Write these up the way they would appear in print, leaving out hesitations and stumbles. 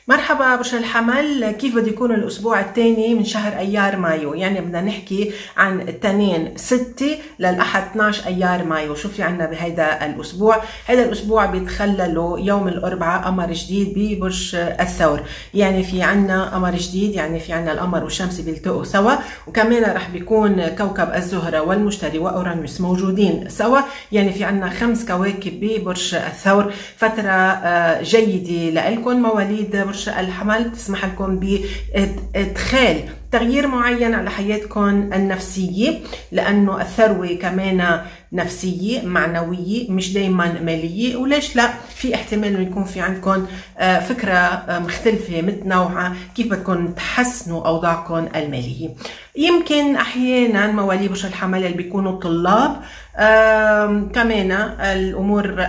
مرحبا برج الحمل، كيف بده يكون الأسبوع الثاني من شهر أيار مايو؟ يعني بدنا نحكي عن الاثنين 6 للأحد 12 أيار مايو. شو في عنا بهيدا الأسبوع؟ هيدا الأسبوع بيتخلله يوم الأربعاء قمر جديد ببرج الثور، يعني في عنا قمر جديد، يعني في عنا القمر والشمس بيلتقوا سوا، وكمان رح بيكون كوكب الزهرة والمشتري وأورانوس موجودين سوا، يعني في عنا 5 كواكب ببرج الثور. فترة جيدة لكم مواليد برج الحمل، تسمح لكم بإدخال تغيير معين على حياتكم النفسية، لأنه الثروة كمان نفسية معنوية مش دايما مالية، وليش لا في احتمال انه يكون في عندكم فكرة مختلفة متنوعة كيف بدكم تحسنوا أوضاعكم المالية. يمكن أحيانا مواليد برج الحمل اللي بيكونوا طلاب كمان الأمور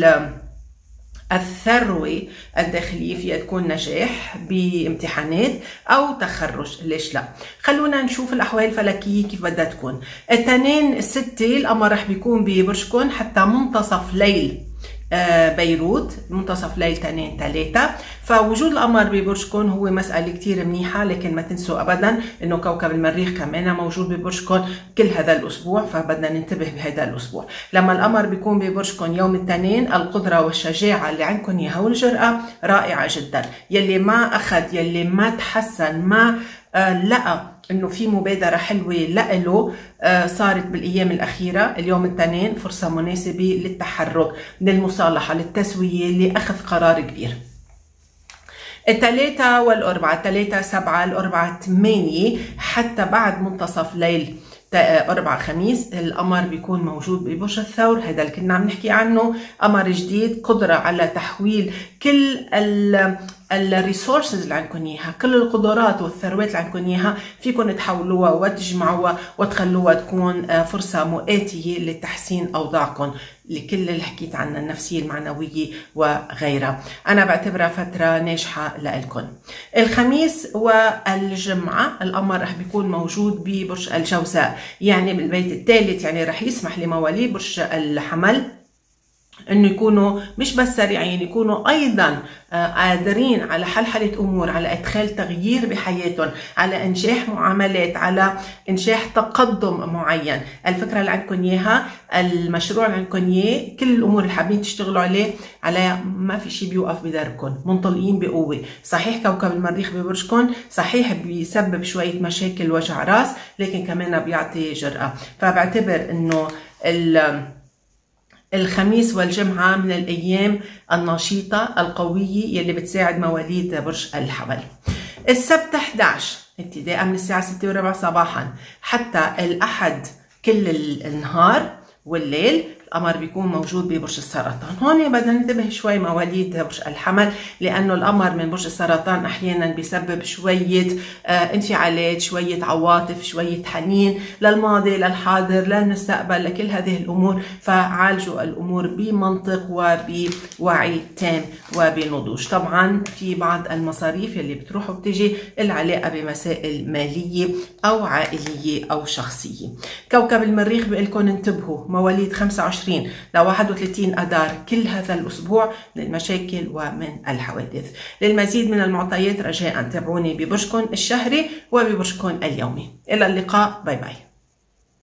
الثروة الداخلية فيها تكون نجاح بامتحانات أو تخرج، ليش لا؟ خلونا نشوف الأحوال الفلكية كيف بدها تكون. الاثنين 6 القمر رح بيكون ببرجكم حتى منتصف ليل بيروت، منتصف ليل 2 3. فوجود القمر ببرجكم هو مسألة كتير منيحة، لكن ما تنسوا أبدا إنه كوكب المريخ كمان موجود ببرجكم كل هذا الأسبوع، فبدنا ننتبه بهذا الأسبوع. لما القمر بيكون ببرجكم يوم الاثنين، القدرة والشجاعة اللي عندكم إياها والجرأة رائعة جدا. يلي ما أخذ، يلي ما تحسن، ما لقى انه في مبادره حلوه لإله صارت بالايام الاخيره، اليوم الاثنين فرصه مناسبه للتحرك، للمصالحه، للتسويه، لاخذ قرار كبير. الثلاثة والأربعة، 3 7 الأربعة 8 حتى بعد منتصف ليل 4 خميس القمر بيكون موجود ببرج الثور. هذا اللي كنا عم نحكي عنه، قمر جديد، قدرة على تحويل كل الريسورسز اللي عندكم اياها، كل القدرات والثروات اللي عندكم اياها فيكم تحولوها وتجمعوها وتخلوها تكون فرصة مؤاتية لتحسين أوضاعكم لكل اللي حكيت عنها، النفسية المعنوية وغيرها. أنا بعتبرها فترة ناجحة لإلكم. الخميس والجمعة القمر رح بيكون موجود ببرج الجوزاء، يعني بالبيت الثالث، يعني رح يسمح لمواليد برج الحمل انه يكونوا مش بس سريعين، يكونوا ايضا قادرين على حلحلة امور، على ادخال تغيير بحياتهم، على انجاح معاملات، على انجاح تقدم معين. الفكره اللي عندكم اياها، المشروع اللي عندكم اياه، كل الامور اللي حابين تشتغلوا عليها ما في شيء بيوقف بدربكم، منطلقين بقوه. صحيح كوكب المريخ ببرجكم، صحيح بيسبب شويه مشاكل وجع راس، لكن كمان بيعطي جرأة. فبعتبر انه الخميس والجمعة من الأيام النشيطة القوية يلي بتساعد مواليد برج الحمل. السبت 11 ابتداء من الساعة 6:15 صباحا حتى الأحد كل النهار والليل القمر بيكون موجود ببرج السرطان. هون بدنا ننتبه شوي مواليد برج الحمل، لأنه القمر من برج السرطان أحيانا بيسبب شوية انفعالات، شوية عواطف، شوية حنين للماضي، للحاضر، للمستقبل، لكل هذه الأمور. فعالجوا الأمور بمنطق وبوعي تام وبنضوج. طبعا في بعض المصاريف اللي بتروح وبتجي العلاقة بمسائل مالية أو عائلية أو شخصية. كوكب المريخ بيقول لكم انتبهوا مواليد 25 ل 31 أذار كل هذا الأسبوع من المشاكل ومن الحوادث. للمزيد من المعطيات رجاء تابعوني ببرجكم الشهري وببرجكم اليومي. إلى اللقاء، باي باي.